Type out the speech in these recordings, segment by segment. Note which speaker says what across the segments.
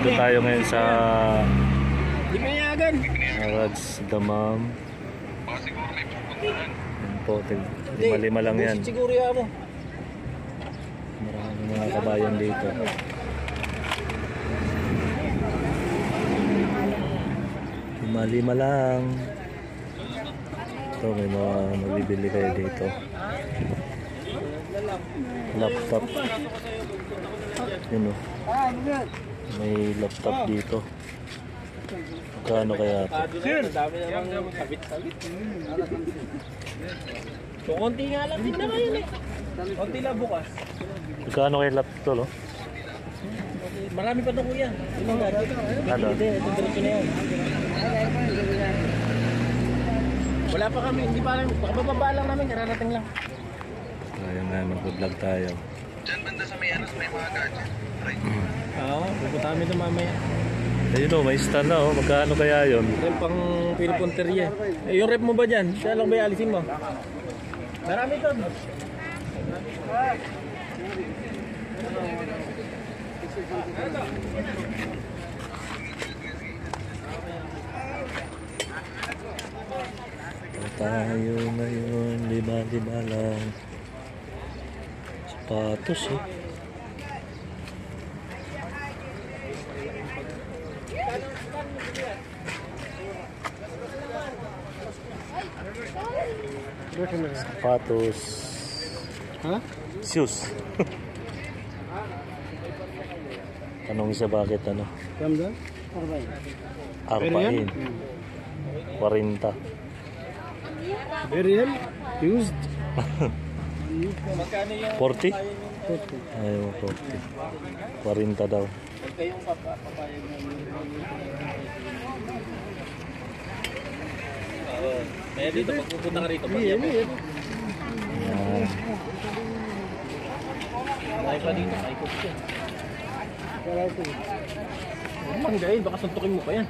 Speaker 1: Nandito tayo ngayon sa
Speaker 2: Di payagan.
Speaker 1: Harads Damam. Yan po, lima-lima lang yan.
Speaker 2: Siguro yan mo.
Speaker 1: Maraming mga kabayan dito. Lima-lima lang. Ito, may mga mabibili kayo dito. Laptop. Yun o. May laptop dito. Magkano kaya ito?
Speaker 2: Sir, dami namang sabit-sabit. So, konti nga lang din na ngayon eh. Konti lang bukas.
Speaker 1: Magkano kaya laptop to, no?
Speaker 2: Marami pa ito kuya.
Speaker 1: Ano?
Speaker 2: Hindi, ito diretso na yan. Wala pa kami, hindi pa lang, bababa lang namin, kararating lang.
Speaker 1: Ayun nga, mag-vlog tayo.
Speaker 3: Diyan banda sa may mga gadget. Right.
Speaker 2: Oo, pupunta kami ito mamaya.
Speaker 1: Ayun o, may stand na o. Magkano kaya yun?
Speaker 2: Rep pang pinipunterya. Eh, yung rep mo ba dyan? Siya lang ba alisin mo? Marami ito.
Speaker 1: Tayo ngayon, lima-lima lang. Sapatos eh. Sapatos.
Speaker 2: Ha?
Speaker 1: Shoes. Tanong siya bakit ano?
Speaker 2: Ramdan?
Speaker 1: Arbain. 40.
Speaker 2: Burial? Used?
Speaker 1: 40? Ayaw, 40. 40 daw.
Speaker 2: Kayong papayag na kaya dito, pag pupunta ka rito,
Speaker 1: Yan.
Speaker 2: Kaya pa dito, kaya ko siya. Huwag manggain, baka suntukin mo pa yan.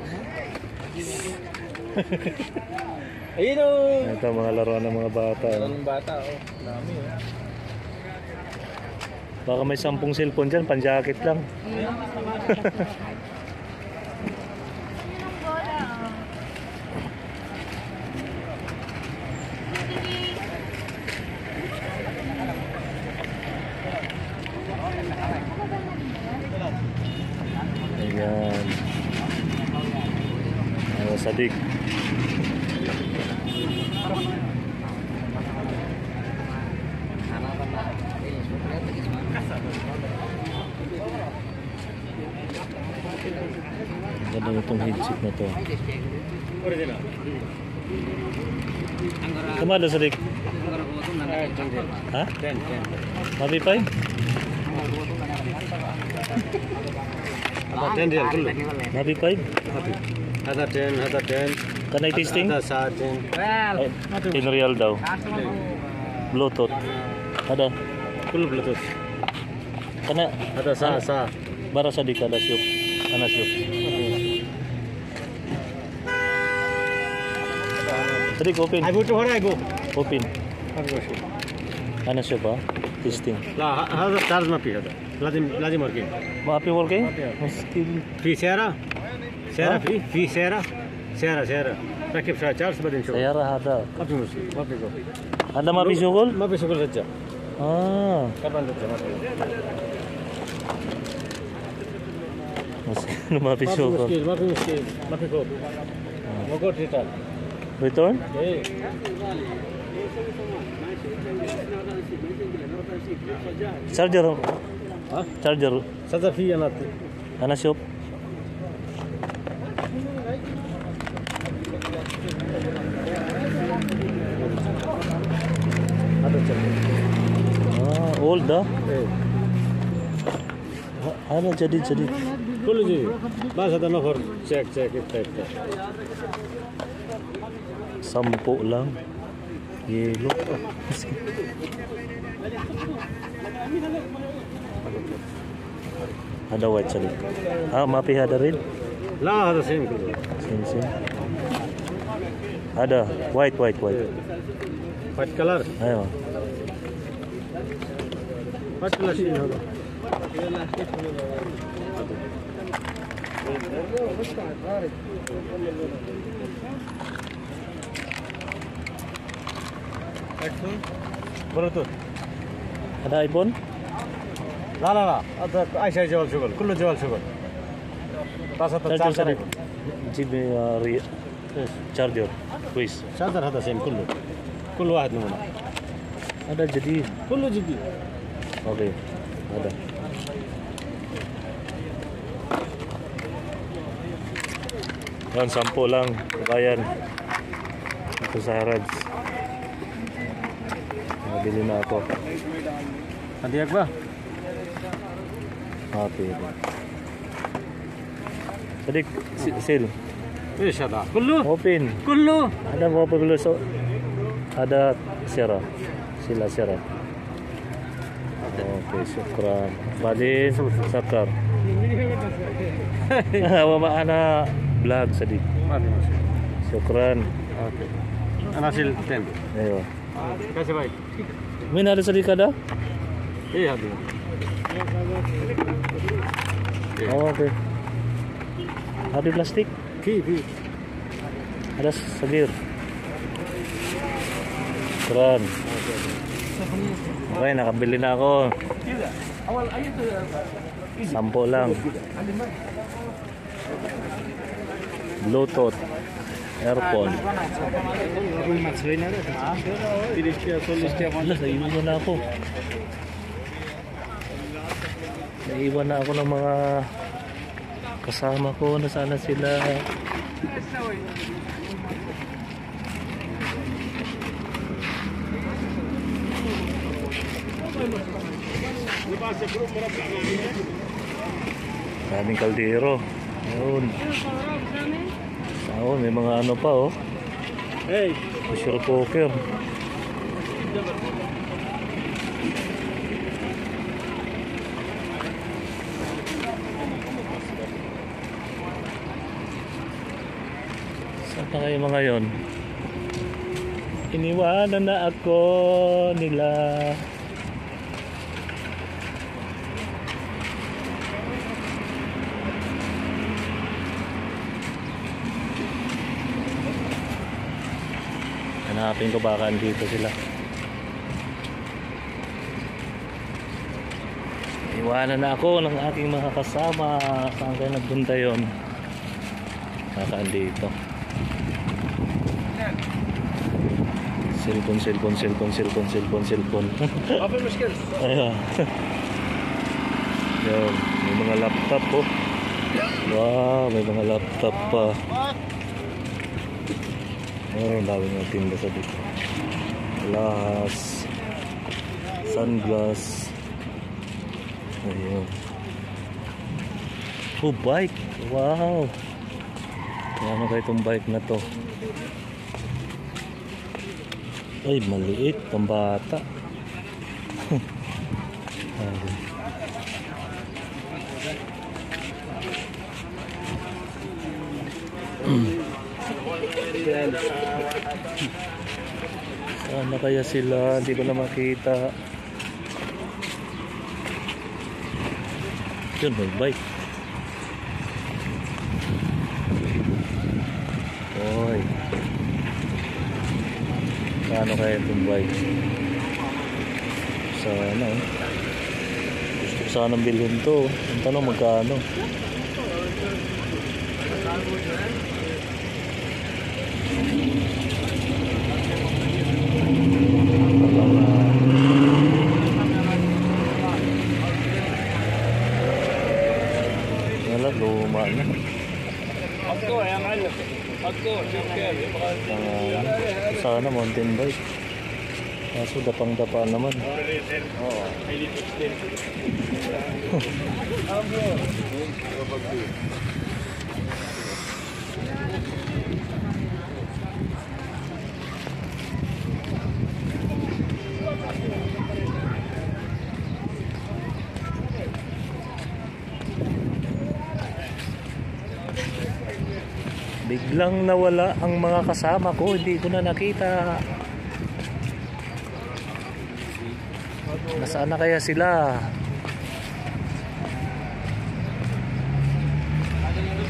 Speaker 2: Ayun o!
Speaker 1: Ito mga laruan ng mga bata.
Speaker 2: Ng bata, oh. Dami, oh.
Speaker 1: Baka may 10 cellphone dyan, pan-jacket lang. Ayan. Sadik. Ganda itong headset na to. Kamado Sadik? Ha? 10. Mabipay?
Speaker 2: Ada 10 real kullu.
Speaker 1: Mabipay?
Speaker 2: Ada 10.
Speaker 1: Kanay testing?
Speaker 2: Ada 10.
Speaker 1: 10 real daw. Bluetooth. Ada?
Speaker 2: Full Bluetooth.
Speaker 1: Kana?
Speaker 2: Ada sa.
Speaker 1: Bara Sadik ada syuk. Ana syuk. Sadik open.
Speaker 2: I go to where I go.
Speaker 1: Open. Ana syuk ba? Testing.
Speaker 2: لا هذا تشارج ما في هذا لازم وركينج
Speaker 1: Maapi working? Still.
Speaker 2: في سيارة في سيارة ركب شوية تشارج بعدين شغل
Speaker 1: Sayara ada.
Speaker 2: ما في مشكلة ما في شغل
Speaker 1: Ada maapi syukol?
Speaker 2: ما في شغل رجع
Speaker 1: Ah.
Speaker 2: كمان رجع ما في
Speaker 1: Maapi
Speaker 2: ما في
Speaker 1: syukol.
Speaker 2: مشكلة ما في كود ما كود ريتال
Speaker 1: Return?
Speaker 2: ايه
Speaker 1: Charger.
Speaker 2: ها
Speaker 1: Charger.
Speaker 2: صدق في أنا
Speaker 1: Ana shop.
Speaker 2: هذا تشارج
Speaker 1: Ah, old dah.
Speaker 2: ايه
Speaker 1: Ada jadi.
Speaker 2: كله جديد بس هذا نفر تشيك التايب
Speaker 1: 10 lang. Yellow. Ada white Sadik. Ah, maapi ada rin.
Speaker 2: لا هذا سيم كله
Speaker 1: Same. Ada white.
Speaker 2: وايت كلر
Speaker 1: Ayo.
Speaker 2: وايت كلر شيء هذا
Speaker 4: Bluetooth.
Speaker 1: Ada iPhone?
Speaker 4: لا لا لا هذا اي شيء جوال شغل كله جوال شغل بس هذا تشارجر
Speaker 1: جيب charger كويس.
Speaker 4: شارجر هذا سيم كله كل واحد منهم
Speaker 1: Ada jadid.
Speaker 4: كله جديد
Speaker 1: Oke, ada. Yan, 10 lang. Bayan. Ito sa Harads. Nabili na ako.
Speaker 4: هدي اكبر
Speaker 1: Okay. Sadik, sale.
Speaker 4: ايش هذا كله
Speaker 1: Open.
Speaker 4: كله
Speaker 1: Ada mau apa dulu? So, ada sira. Sila sira. Oke, syukran. Badin, sakar. Wa ana vlog Sadik.
Speaker 4: ما في مشكله
Speaker 1: Syukran.
Speaker 4: اوكي انا اشيل التين
Speaker 1: Ayo.
Speaker 4: كيف باي
Speaker 1: Min ada Sadik ada?
Speaker 4: ايه هذه
Speaker 1: Oh, oke. Ada plastik?
Speaker 4: في
Speaker 1: Ada sagir. Keren. Okay, nakabili na ako. 10 lang. Bluetooth. Earphone. Wala, naiwan na ako. Naiwan na ako ng mga kasama ko. Nasaan na sila? Daming kaldero. Ayun. Ayun, may mga ano pa oh.
Speaker 4: Hey
Speaker 1: Pressure cooker. Saan pa kayo mga yon? Iniwanan na ako nila. Hanapin ko baka andito sila. Iwanan na ako ng aking mga kasama. Saan kayo nagpunta yun? Baka andito. Cellphone.
Speaker 4: ما في مشكله
Speaker 1: Ayan. Yan. May mga laptop po. Wow, may mga laptop pa. Oh, dami ng tinda sa dito. Glass. Sunglass. Ayun. Oh, bike. Wow. Ano kayo itong bike na to? Ay, maliit. Pambata. Ayun. Saan na kaya sila? Hindi ko na makita. Yun, may bike. Oy. Paano kaya itong bike? Sana oh. Gusto ko sanang bilhin to. Ang tanong magkano? Wala, luma na. Sana mountain bike. Kaso dapang-dapa naman. Biglang nawala ang mga kasama ko, hindi ko na nakita. Nasaan na kaya sila?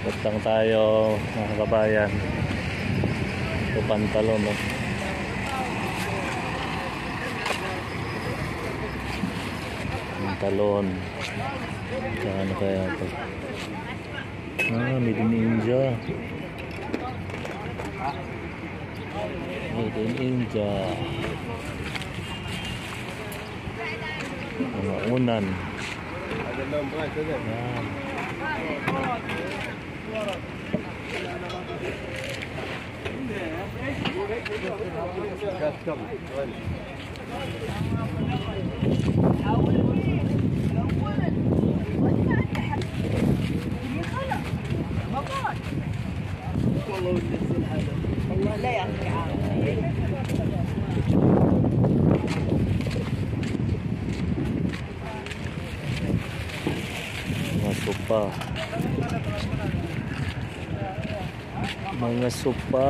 Speaker 1: Ikot lang tayo mga kabayan. Ito pantalon, no? Pantalon. Saan kaya ito? Made in India. Made in India. Mga unan. Yan. Mga sopa. Mga sopa.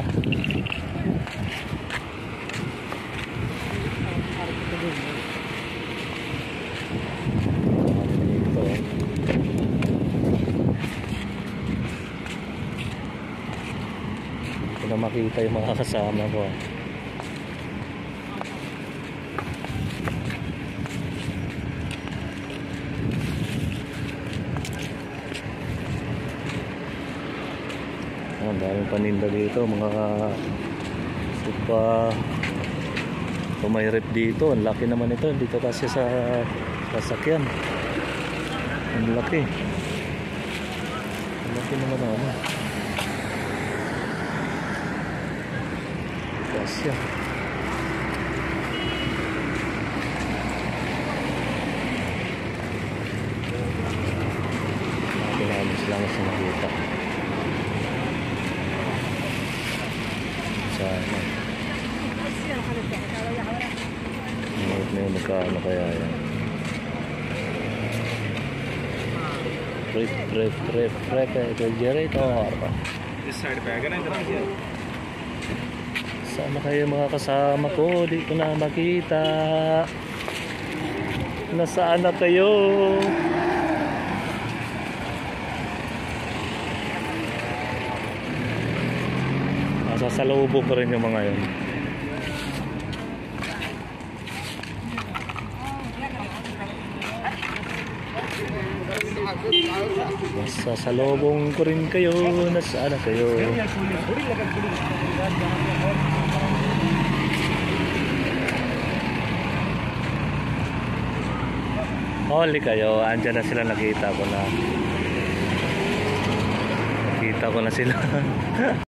Speaker 1: Ito na makita yung mga kasama ko. Ang daming paninda dito, mga sopa. Kung may rep dito, ang laki naman ito dito kasi sa sasakyan. Ang laki. Ang laki naman na ano. Kasya. Kailangan sila mas nakita. Sana. Ngayon magkano kaya yan? Refrigerator.
Speaker 2: This side bag na ito.
Speaker 1: Sama kayo mga kasama ko, di ko na makita. Nasaan na kayo? Sasalubog ko rin yung mga yun. Sasalubong ko rin kayo. Nasaan na kayo? Huli kayo. Andyan na sila, nakita ko na. Nakita ko na sila.